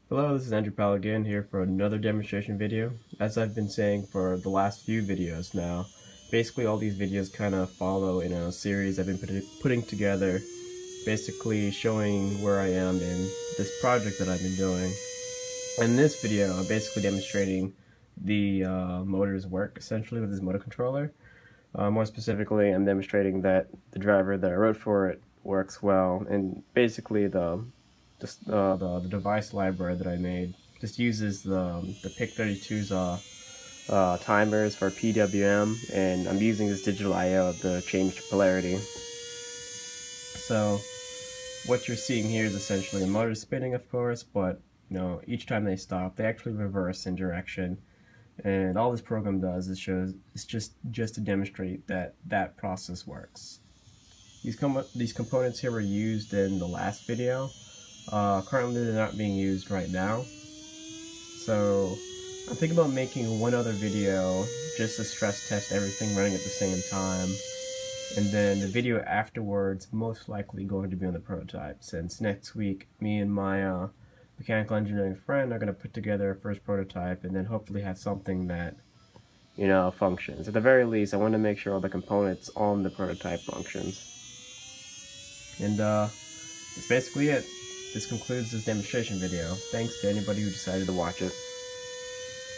Hello, this is Andrew Powell again here for another demonstration video. As I've been saying for the last few videos now, basically all these videos kind of follow in a series I've been putting together, basically showing where I am in this project that I've been doing. In this video, I'm basically demonstrating the motor's work essentially with this motor controller. More specifically, I'm demonstrating that the driver that I wrote for it works well, and basically the device library that I made just uses the PIC32's timers for PWM, and I'm using this digital I/O to change polarity. So what you're seeing here is essentially a motor spinning, of course, but each time they stop, they actually reverse in direction. And all this program does is it's just to demonstrate that that process works. These components here were used in the last video. Currently they're not being used right now. So I'm thinking about making one other video just to stress test everything running at the same time. And then the video afterwards most likely going to be on the prototype, since next week me and my mechanical engineering friend are going to put together a first prototype and then hopefully have something that functions. At the very least, I want to make sure all the components on the prototype functions. And that's basically it. This concludes this demonstration video. Thanks to anybody who decided to watch it.